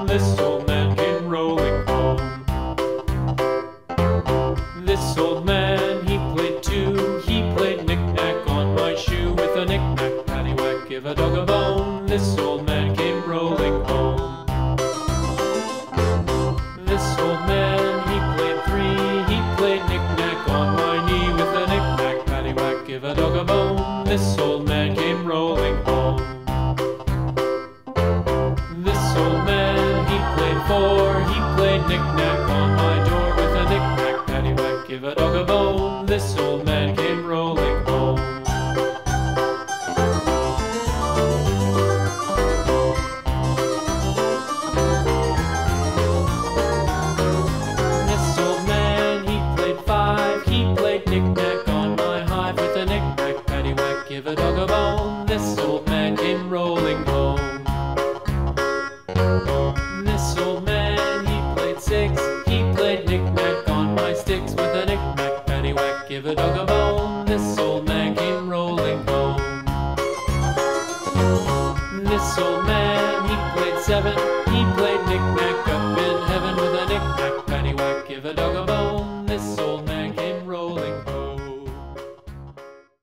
this old man came rolling home. This old man, he played too. He played knick-knack on my shoe. With a knick-knack, paddywhack, give a dog a bone. This old man came rolling home. This old man, he played three. He played knick-knack on my knee. With a knick-knack, paddywhack, give a dog a bone. This old man came rolling home. This old man, he played four. He played knick-knack on my door. With a knick-knack, paddywhack, give a dog a bone. This old man came